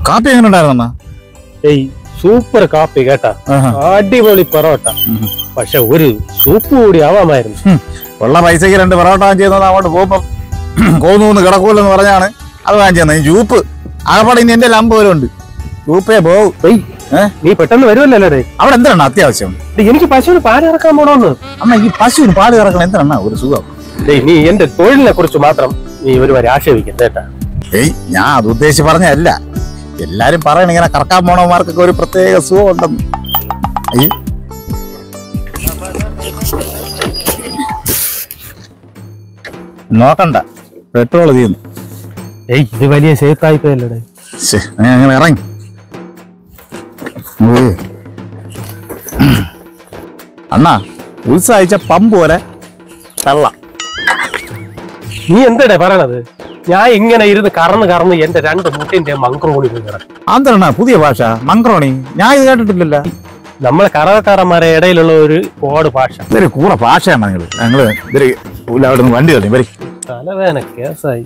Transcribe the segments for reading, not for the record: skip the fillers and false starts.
കാപ്പി എങ്ങനെ ഉണ്ടായിരുന്ന? സൂപ്പർ കാപ്പി കേട്ടാ, അടിപൊളി പൊറോട്ട. പക്ഷെ ഒരു സൂപ്പ് കൂടി ആവാമായിരുന്നു. ഉള്ള പൈസക്ക് 2 പൊറോട്ട വാങ്ങിച്ചത് അങ്ങോട്ട് പോകുമ്പോ കോന്നൂന്ന് കിടക്കൂലെന്ന് പറഞ്ഞാണ് അത് വാങ്ങിച്ചത്. ജൂപ്പ് ആകപ്പാടെ ഇനി എന്റെ 50 വരെ ഉണ്ട്. ജൂപ്പേ പോവും. നീ പെട്ടെന്ന് വരുമല്ലേ? അവിടെ എന്താണ് അത്യാവശ്യം? എനിക്ക് പശുവിന് പാല് ഇറക്കാൻ പോണോന്ന്. അമ്മ ഈ പശുവിന് പാല് ഇറക്കണം എന്താണ് ഒരു സുഖം? നീ എന്റെ തൊഴിലിനെ കുറിച്ച് മാത്രം നീ ഒരുപാട് ആക്ഷേപിക്കും കേട്ടാ. ഞാൻ അത് ഉദ്ദേശിച്ച് പറഞ്ഞല്ല. എല്ലാരും പറയണ ഇങ്ങനെ കറക്കാൻ പോണവന്മാർക്കൊക്കെ ഒരു പ്രത്യേക സുഖം ഉണ്ടെന്ന്. നോക്കണ്ട, പെട്രോൾ തീർന്നു. ഇത് വലിയ സേഫ് ആയിപ്പോയല്ലേ? അങ്ങനെ ഇറങ്ങി. അണ്ണാ ഉത്സാഹിച്ച പമ്പ് പോലെ തള്ളാം. നീ എന്താ പറയണത്? ഞാൻ ഇങ്ങനെ ഇരുന്ന് കറന്ന് എന്റെ 2 മുട്ടിന്റെ മങ്ക്രോണി അതെന്നാ പുതിയ ഭാഷ മങ്ക്രോണി? ഞാൻ ഇത് കേട്ടിട്ടില്ലല്ലോ. നമ്മളെ കറവക്കാരന്മാരെ ഇടയിലുള്ള ഒരു കോഡ് ഭാഷ. ഇതൊരു കൂടെ ഭാഷയാണ്. ഞങ്ങള് അവിടെ നിന്ന് വണ്ടി തള്ളി വരി. തലവേന കേസായി.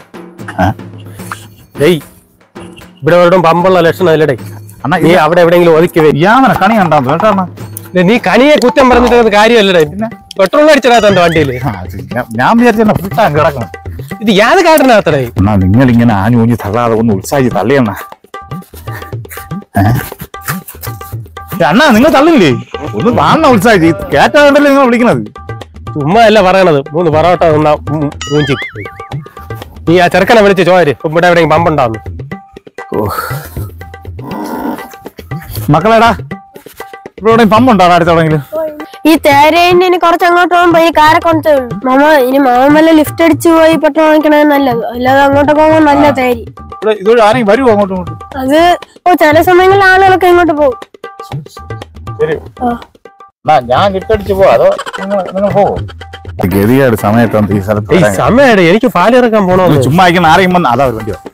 ഇവിടെ ഒരിടം പമ്പുള്ള ലക്ഷണം അല്ലടേ. നീ അവിടെ എവിടെയെങ്കിലും ഒതുക്കി യാമന കണി കണ്ടാന്ന് കേട്ടോ. നീ കനിയെ കുറ്റം പറഞ്ഞിട്ട് കാര്യമല്ലടേ. പിന്നെ പെട്രോൾ അടിച്ചിടാത്ത എന്റെ വണ്ടിയില് ഞാൻ വിചാരിച്ച ഫുൾ ടാങ്ക് കിടക്കണം. ഇത് യാത് കാട്ടിനകത്തടേ? എന്നാ നിങ്ങൾ ഇങ്ങനെ ആഞ്ഞൂഞ്ഞ് തള്ളാതെ ഒന്ന് ഉത്സാഹിച്ച് തള്ളിയണ്ണ. അണ്ണാ നിങ്ങൾ തള്ളില്ലേ? ഒന്ന് കാണണ ഉത്സാഹിച്ച് കേറ്റാണ്ടല്ലേ നിങ്ങൾ വിളിക്കണത്? ചുമ്മാ അല്ല പറയണത്. 3 പൊറോട്ട മൂഞ്ചി. നീ ആ ചെറുക്കനെ വിളിച്ച് ചോര് ഇവിടെ എവിടെയെങ്കിലും പമ്പുണ്ടാവുന്നു. മക്കളേടാ ഇവിടെ പമ്പുണ്ടോ അടുത്തോടെങ്കിലും? ഈ തേരേന് കുറച്ച് അങ്ങോട്ട് പോകുമ്പോ ഈ കാരക്കൊണ്ടേ ഉള്ളു മാമ. ഇനി മാമല്ല ലിഫ്റ്റ് അടിച്ചു പോയി പെട്രോൾ വാങ്ങിക്കണേ നല്ലത്. അല്ലാതെ അങ്ങോട്ടൊക്കെ പോകുമ്പോ നല്ല തേരി. ഇതോട് ആരെയും വരുമോ അങ്ങോട്ടും? അത് ചില സമയങ്ങളിൽ ആളുകളൊക്കെ ഇങ്ങോട്ട് പോകും. ഞാൻ കിട്ടടിച്ചു പോവാ അതോ നിങ്ങൾ പോകും? ഗതികേട് സമയത്താണ് ഈ സ്ഥലത്ത്. സമയം എനിക്ക് പാല് ഇറക്കാൻ പോണോ? ചുമ്മാ ആരെയും വന്ന് അതാ ഒരു വണ്ടിയോ.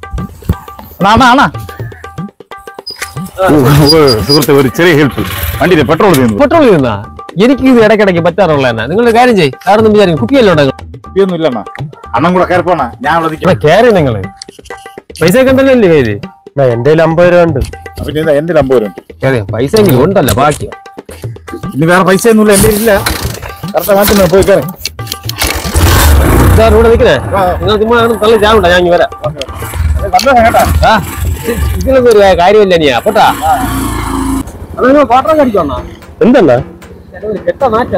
സുഹൃത്തെ ഒരു ചെറിയ ഹെൽപ്പ്. വണ്ടിയിലെ പെട്രോൾ തീർന്നാ എനിക്ക് ഇത് ഇടയ്ക്കിടയ്ക്ക് പറ്റാറുള്ള തന്നെ. നിങ്ങളുടെ കാര്യം ചെയ്യ്. കാരണം വിചാരിക്കും കുപ്പിയല്ലോ കുപ്പിയൊന്നും ഇല്ലണ്ണ. അണ്ണം കൂടെ കയറി പോണ. ഞാൻ കയറി നിങ്ങള് പൈസ ഒക്കെ ഉണ്ടല്ലോ കയ്യില്. എന്റെ 50 രൂപ ഉണ്ട്. എന്റെ 50 രൂപ ഉണ്ട്. പൈസ എങ്കിലും ഉണ്ടല്ലോ ബാക്കി. ഇനി വേറെ പൈസ ഒന്നുമില്ല എന്റെ ഇല്ല. കറക്റ്റ് മാറ്റുന്ന പോയി കയറി. ഇവിടെ നിൽക്കുന്നേ നിങ്ങൾ ചുമ്മാ തള്ളി ചാവണ്ട. ഞാൻ വരാം കേട്ടാ. ഇതിനൊക്കെ ഒരു കാര്യമില്ല. നീ പോട്ടാ പാത്രം കടിക്കണ എന്തെന്നാ കെട്ട നാറ്റ്.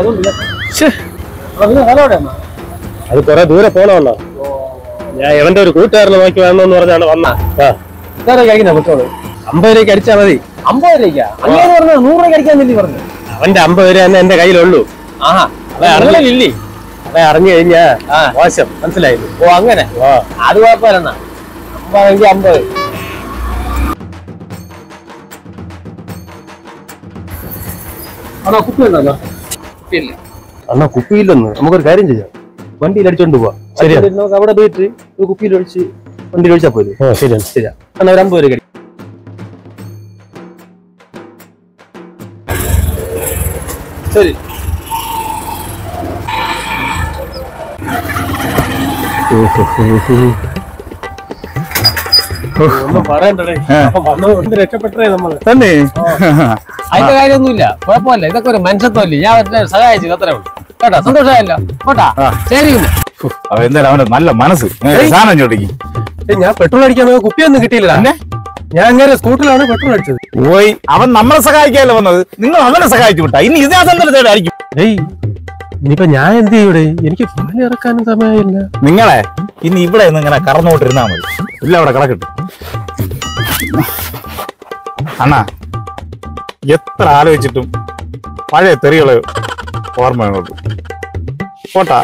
അത് കൊറേ ദൂരെ പോണമല്ലോ. ഞാൻ എവന്റെ ഒരു കൂട്ടുകാരനെ നോക്കി വേണമെന്ന് പറഞ്ഞാണ് വന്ന. കഴിക്കുന്ന പെട്രോള് 50 രൂപയ്ക്ക് അടിച്ചാൽ മതി. 50 രൂപയ്ക്കാ? അങ്ങനെ പറഞ്ഞ 100 രൂപയ്ക്ക് അടിക്കാൻ വേണ്ടി പറഞ്ഞു. അവന്റെ 50 രൂപ തന്നെ എന്റെ കയ്യിലുള്ളൂ. ആഹാ അറിഞ്ഞില്ലേ? അറിഞ്ഞു കഴിഞ്ഞാ മോശം മനസ്സിലായില്ലേ? ഓ അങ്ങനെ അത് കുഴപ്പമില്ലെന്നാ. 50 എങ്കിൽ 50. അണ്ണാ കുപ്പിയുണ്ടോ? അണ്ണാ കുപ്പിയില്ലെന്ന്. നമുക്കൊരു കാര്യം ചെയ്യാം. വണ്ടിയിൽ അടിച്ചോണ്ട് പോവാ. ശരിയാ. നമുക്ക് അവിടെ പോയിട്ട് ഒരു കുപ്പിയിൽ ഒഴിച്ച് വണ്ടിയിൽ ഒഴിച്ചാൽ പോലും. ശരിയാണ്. ശരിയാ. എന്നാ ഒരു 50 രൂപ. ശരി. രക്ഷപ്പെട്ടേ നമ്മള് തന്നെ. അതിന്റെ കാര്യമൊന്നുമില്ല, കുഴപ്പമില്ല. ഇതൊക്കെ ഒരു മനുഷ്യത്വമല്ലേ. ഞാൻ സഹായിച്ചു അത്രേ ഉള്ളൂ കേട്ടോ. സന്തോഷമായല്ലോ കേട്ടാ. ശരി. എന്തായാലും അവന്റെ നല്ല മനസ്സ്. ഞാൻ പെട്രോൾ അടിക്കാൻ കുപ്പിയൊന്നും കിട്ടിയില്ല. ഞാൻ അങ്ങനെ സ്കൂട്ടറിലാണ് പെട്രോൾ അടിച്ചത്. പോയി അവൻ നമ്മളെ സഹായിക്കാനല്ലോ വന്നത്. നിങ്ങൾ അവനെ സഹായിച്ചു വിട്ടാ. ഇനി ഇതിനകത്തായിരിക്കും. ഇനിയിപ്പോ ഞാൻ എന്ത് ചെയ്യൂടെ? എനിക്ക് പാല് ഇറക്കാനും സമയമില്ല. നിങ്ങളെ ഇനി ഇവിടെ നിന്ന് ഇങ്ങനെ കറന്നോട്ടിരുന്നാ മതി. ഇല്ല അവിടെ കിടക്കട്ടെ. അണ്ണാ എത്ര ആലോചിച്ചിട്ടും പഴയ തെറികള് ഓർമ്മയുള്ളൂ. പോട്ടാ.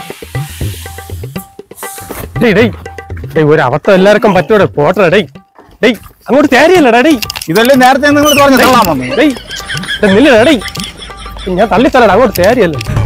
ഒരു അവസ്ഥ എല്ലാവർക്കും പറ്റൂടെ? പോട്ടെ. അങ്ങോട്ട് തേരിയല്ലടാ. ഇതല്ലേ നേരത്തെ നിങ്ങൾ പറഞ്ഞ നില്ലടാ. ഞാൻ തള്ളിത്തരടാ. അങ്ങോട്ട് തേരിയല്ലേ.